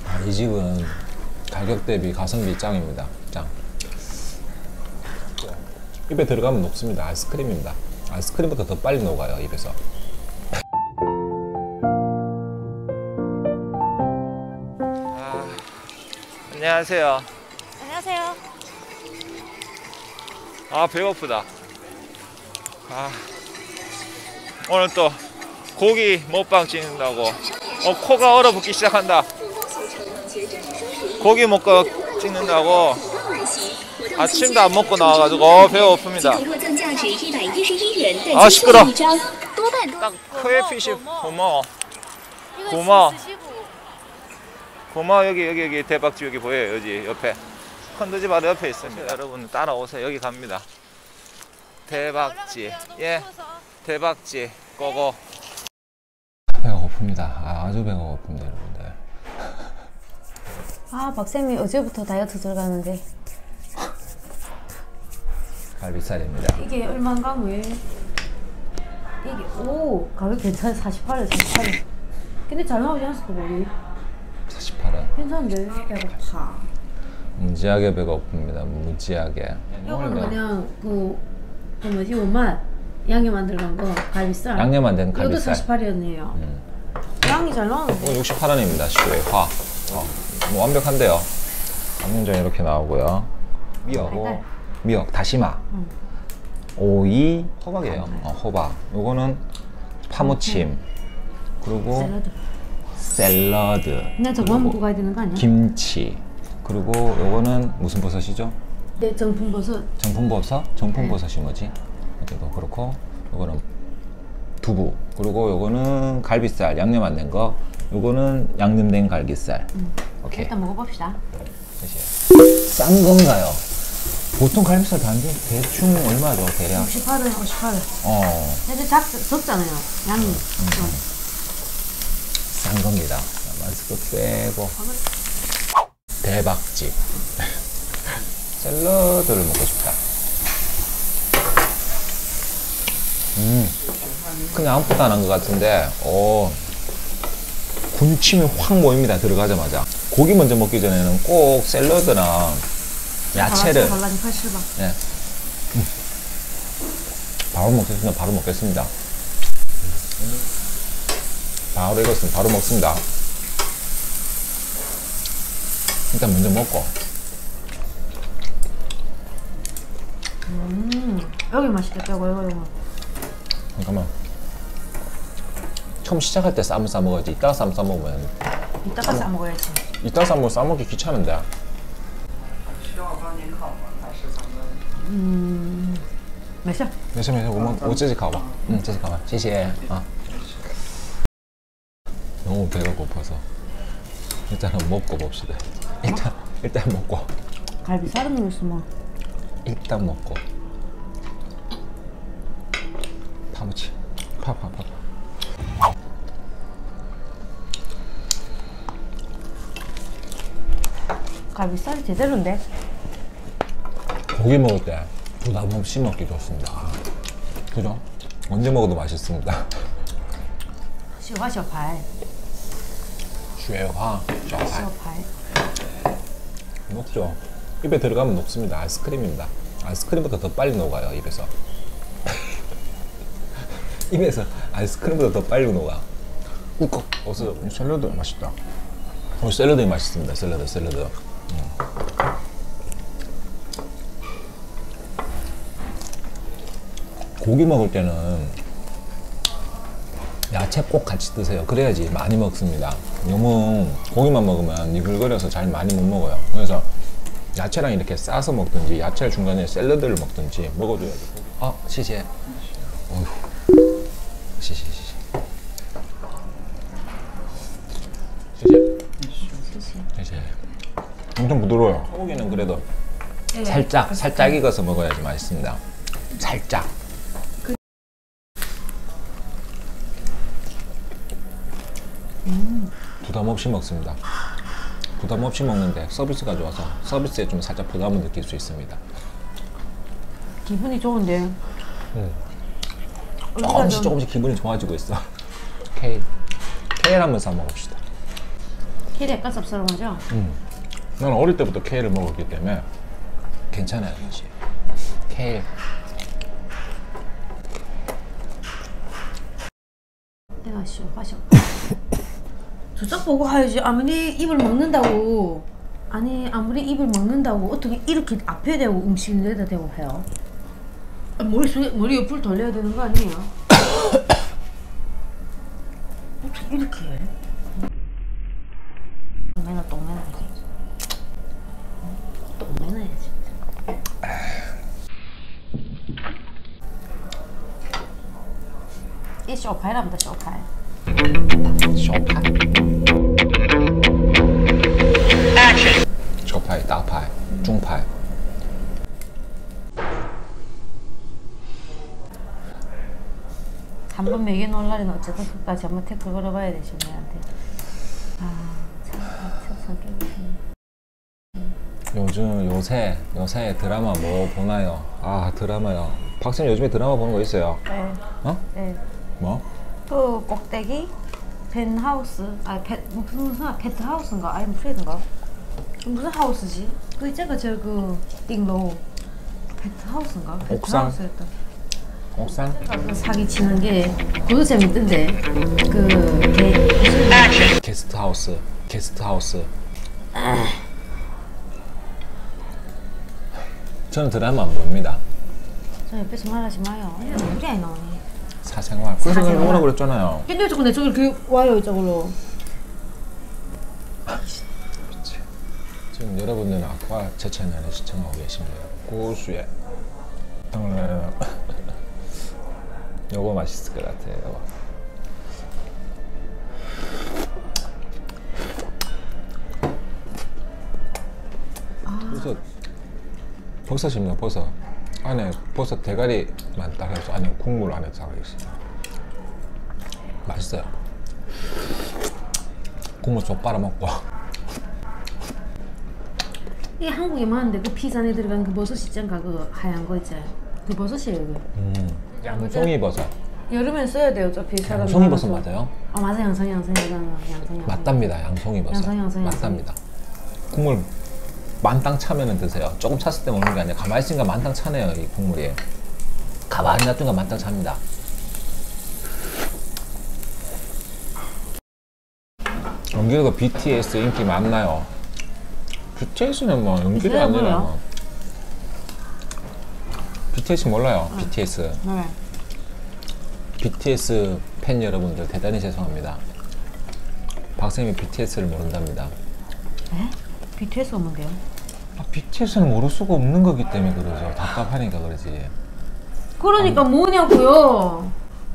이 집은 가격 대비 가성비 짱입니다. 짱. 입에 들어가면 녹습니다. 아이스크림입니다. 아이스크림보다 더 빨리 녹아요, 입에서. 안녕하세요. 안녕하세요. 배고프다. 오늘 또 고기 먹방 찍는다고 코가 얼어붙기 시작한다. 고기 먹고 찍는다고 아침도 안 먹고 나와가지고 배가 고픕니다. 시끄러. 딱 크레피시 고마워. 고마워. 여기 대박집 여기 보여요. 여기 옆에 컨도지 바로 옆에 있습니다. 여러분 따라오세요. 여기 갑니다. 대박집. 예, 대박집 고고. 배가 고픕니다. 아주 배가 고픕니다, 여러분들. 박쌤이 어제부터 다이어트 들어가는데 갈비살입니다. 이게 얼마인가 왜? 이게 가격 괜찮아. 48원. 근데 잘 나오지 않았어 우리? 48원. 괜찮은데 배고파. 무지하게 배가 고픕니다. 무지하게. 이거는 그냥 그 뭐지 원맛 양념 안 들어간 거 갈비살. 양념 안 된 갈비살. 이것도 48원이에요. 양이 잘 나오는데. 68원입니다. 시외 화. 뭐 완벽한데요. 양념장 이렇게 나오고요. 미역, 다시마. 오이, 호박이에요. 호박. 요거는 파무침. 그리고 샐러드. 그냥 저거만 먹고 가야 되는 거 아니야? 김치. 그리고 요거는 무슨 버섯이죠? 네, 정품버섯. 정품버섯? 정품버섯이 뭐지? 이것도 그렇고 요거는 두부. 그리고 요거는 갈비살 양념 안 된 거. 요거는 양념된 갈비살. 오케이. 일단 먹어봅시다. 싼 건가요? 보통 갈비살 단지 대충 얼마죠, 대략? 58원. 근데 적잖아요. 양이. 싼 겁니다. 마스크 빼고. 대박집. 샐러드를 먹고 싶다. 그냥 아무것도 안 한 것 같은데, 군침이 확 모입니다. 들어가자마자. 고기 먼저 먹기 전에는 꼭 샐러드랑 야채를. 네. 바로 먹겠습니다. 바로 익었으면 바로 먹습니다. 일단 먼저 먹고. 여기 맛있겠다. 이거. 잠깐만. 처음 시작할 때 쌈을 싸 먹어야지. 이따가 쌈 싸 먹으면. 이따가 싸 먹어야지. 이따가 쌈을 싸 먹기 귀찮은데. 没事， 我自己烤吧。自己烤吧，谢谢啊。 너무 배가 고파서 일단은 먹고 봅시다. 일단 먹고. 갈비살은 넣었으면. 일단 먹고. 파무치. 파. 갈비살이 제대로인데? 고기 먹을 때 부담 없이 먹기 좋습니다. 그죠? 언제 먹어도 맛있습니다. 雪花小排 녹죠? 입에 들어가면 녹습니다. 아이스크림입니다. 아이스크림보다 더 빨리 녹아요, 입에서. 입에서 아이스크림보다 더 빨리 녹아. 꿀꺽 없어져. 샐러드 맛있다. 샐러드 맛있습니다. 샐러드. 고기 먹을 때는 야채 꼭 같이 드세요. 그래야지 많이 먹습니다. 너무 고기만 먹으면 니글거려서 잘 많이 못 먹어요. 그래서 야채랑 이렇게 싸서 먹든지 야채 중간에 샐러드를 먹든지 먹어줘야지. 시시해. 어휴. 시시해. 엄청 부드러워요. 소고기는 그래도 살짝 익어서 먹어야지 맛있습니다. 살짝. 부담 없이 먹습니다. 부담 없이 먹는데 서비스가 좋아서 서비스에 좀 살짝 부담을 느낄 수 있습니다. 기분이 좋은데. 조금씩 기분이 좋아지고 있어. 케일 한번 싸 먹읍시다. 케일이 약간 쌉싸름하죠? 나는 어릴 때부터 케일을 먹었기 때문에 괜찮아요, 맛이. 케일. 내가 씨 맛이 저쪽 보고 하야지. 아무리 입을 먹는다고 아무리 입을 먹는다고 어떻게 이렇게 앞에 대고 음식을 내다 대고 해요? 머리 옆으로 돌려야 되는 거 아니에요? 어떻게 이렇게 해? 똥매나 똥매나야지. 이 쇼파이랍니다. 쇼파이. 쇼파이, 다파이, 중파이. 한번 매겨 놓을 날에는 어쨌든 끝까지 한번 태클 걸어봐야 되지 우리한테. 참 성격이. 요새 드라마 뭐 보나요? 드라마요. 박사님 요즘에 드라마 보는 거 있어요? 네. 어? 네. 뭐? 그 꼭대기 펜하우스 무슨 펜트하우스인가 아니면 프레드인가 무슨 하우스지? 그 있잖아 저그 띵로 펜트하우스인가 옥상? 펜트하우스였다. 옥상? 그 사기 치는 게 그것도 재밌던데 게스트하우스. 저는 드라마 안 봅니다. 저 옆에서 말하지 마요. 우리 아이 나오니. 사생활. 그래서 그냥 오라고 그랬잖아요. 근데 자꾸 내 쪽으로 이렇게 와요 이쪽으로. 지금 여러분들은 아까 제 채널에 시청하고 계십니다. 고수의 요거 맛있을 것 같아요. 버섯입니다. 버섯. 안에 버섯 대가리만 딱 해서 안에 국물 안에 딱 있어요. 맛있어요. 국물 좀 빨아먹고. 이게 한국에 많은데 그 피자 안에 들어간 그 버섯 있잖아 그 하얀 거 있잖아. 그 버섯이에요 그. 양송이 버섯. 여름엔 써야 돼요 어차피 사람. 양송이 버섯 맞아요? 맞아 양송이. 맞답니다. 양송이 버섯. 양송이. 맞답니다. 국물 만땅 차면은 드세요. 조금 찼을 때 먹는 게 아니라 가만히 있으니까 만땅 차네요. 이 국물이. 가만히 놔두니까 만땅 찹니다. 연기가 BTS 인기 많나요? BTS는 뭐 연기도 아니라 뭐. BTS 몰라요. BTS. 네. BTS 팬 여러분들 대단히 죄송합니다. 박쌤이 BTS를 모른답니다. 에? BTS가 뭔데요? BTS는 모를 수가 없는 거기 때문에 그러죠. 답답하니까 그러지. 그러니까 뭐냐고요?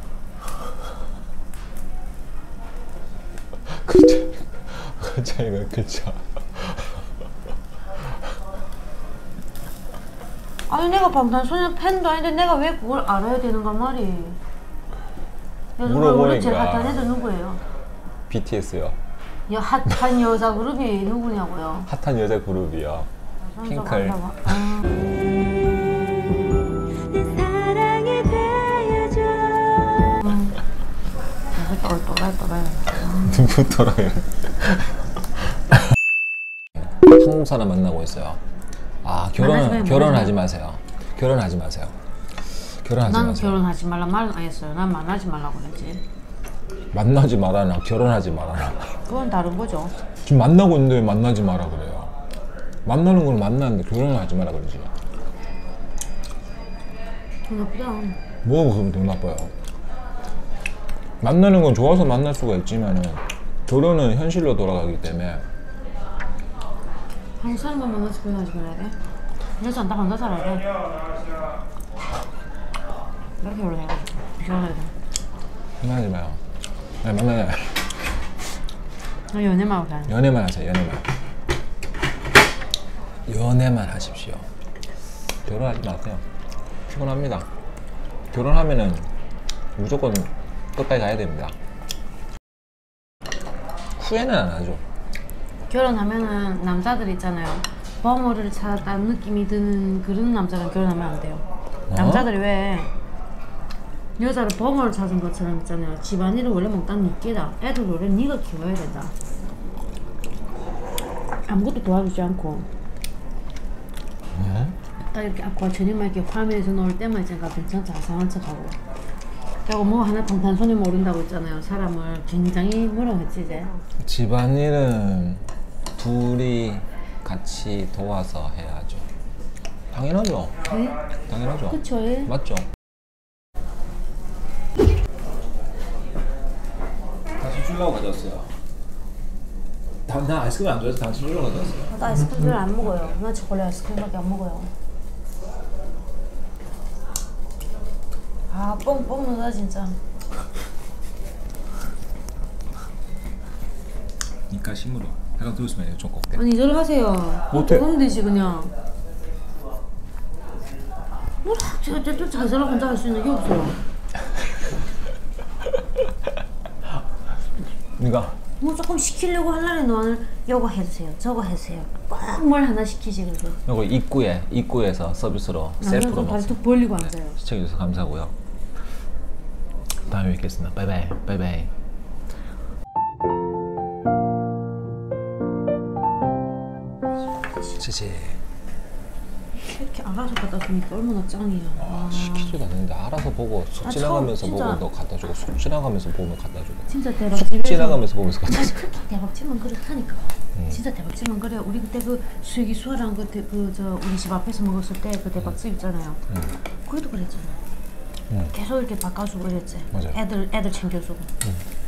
그 차이가 그쵸. 아니 내가 방탄소년 팬도 아닌데 내가 왜 그걸 알아야 되는가 말이. 요즘 제일 핫한 애들 누구예요? BTS요. 핫한 여자 그룹이 누구냐고요? 핫한 여자 그룹이요. 핑클. 누구 돌아요? 한국 사람 만나고 있어요. 결혼하지 마세요. 결혼하지 마세요. 난 결혼하지 말라 말 안 했어요. 난 만나지 말라고 그랬지. 만나지 말아나 결혼하지 말아나. 그건 다른 거죠. 지금 만나고 있는데 왜 만나지 마라 그래요? 만나는 건 만나는데 결혼을 하지 마라 그러지. 돈 나쁘다. 뭐가 그러면 돈 나빠요? 만나는 건 좋아서 만날 수가 있지만은 결혼은 현실로 돌아가기 때문에. 한국 사람만 만나서 결혼하지 말아야 돼? 여자 나 만나 잘 알아. 나 결혼해가지고 결혼해야 돼. 만나지 마요. 네, 만나요. 나 연애만 하고 다녀. 연애만 하세요. 연애만 하십시오. 결혼하지 마세요. 피곤합니다. 결혼하면은 무조건 끝까지 가야 됩니다. 후회는 안 하죠. 결혼하면은 남자들 있잖아요. 버머를 찾았다는 느낌이 드는 그런 남자랑 결혼하면 안 돼요. 남자들이 왜 여자를 버머를 찾은 것처럼 있잖아요. 집안일을 원래 몽땅 니께다. 애들 원래 니가 키워야 된다. 아무것도 도와주지 않고 딱 이렇게 앞과 저녁만 이렇게 화면에서 나올 때만 이제 괜찮다 이상한 척하고 그리고 뭐 하나 방탄소년 모른다고 있잖아요. 사람을 굉장히 뭐라고 했지 이제 집안일은 둘이 같이 도와서 해야죠. 당연하죠. 네? 당연하죠. 그쵸 예? 맞죠? 당신 주려고 가져왔어요. 나 아이스크림 안 좋아해서 당신 주려고 가져왔어요. 나 아이스크림 잘 안 먹어요. 나 초콜릿 아이스크림밖에 안 먹어요. 아, 뻥 누나 진짜. 니까 심으로. 잠깐 들었으면 좀 꺾게. 아니 이대로 하세요. 못해. 그러면 되지 그냥. 뭐라 제가 또 자세로 혼자 할 수 있는 게 없어요. 니가 뭐 조금 시키려고 하려면 너는 요거 해주세요. 저거 해주세요. 꼭 뭘 하나 시키지 그래서. 이거 입구에서 서비스로 나는 셀프로 좀 다리 먹어. 툭 벌리고 앉아요. 시청해주셔서 감사하고요. 다음에 뵙겠습니다. 바이바이. 바이바이. 지지. 이렇게 알아서 갖다 주니까 얼마나 짱이야. 시키지도 않는데 알아서 보고 속 아, 지나가면서 진짜. 보고 너 갖다 주고 속 지나가면서 보면 갖다 주고 진짜 대박집에서. 지나가면서 보면서 갖다 아니 주고. 그렇게 대박집은 그렇다니까. 진짜 대박집은 그래. 우리 그때 그 수익이 수아랑 그저 우리 집 앞에서 먹었을 때 그 대박집 있잖아요. 거기도 그랬잖아. 계속 이렇게 바꿔주고 그랬지. 맞아요. 애들 챙겨주고.